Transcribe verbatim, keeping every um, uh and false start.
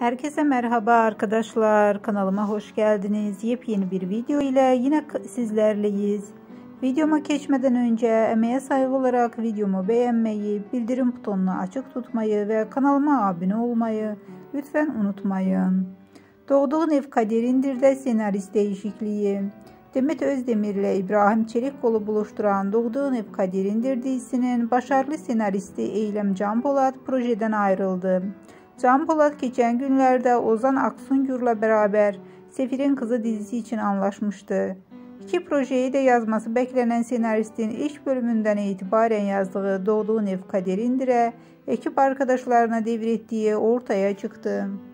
Herkese merhaba arkadaşlar, kanalıma hoş geldiniz. Yepyeni bir video ile yine sizlerleyiz. Videoma geçmeden önce emeğe saygı olarak videomu beğenmeyi, bildirim butonunu açık tutmayı ve kanalıma abone olmayı lütfen unutmayın. Doğduğun Ev Kaderindir de senarist değişikliği. Demet Özdemir ile İbrahim Çelikkolu buluşturan Doğduğun Ev Kaderindir dizisinin başarılı senaristi Eylem Can Polat projeden ayrıldı. Can Polat geçen günlerde Ozan Aksungur'la beraber Sefir'in Kızı dizisi için anlaşmıştı. İki projeyi de yazması beklenen senaristin ilk bölümünden itibaren yazdığı Doğduğun Ev Kaderindir'e ekip arkadaşlarına devrettiği ortaya çıktı.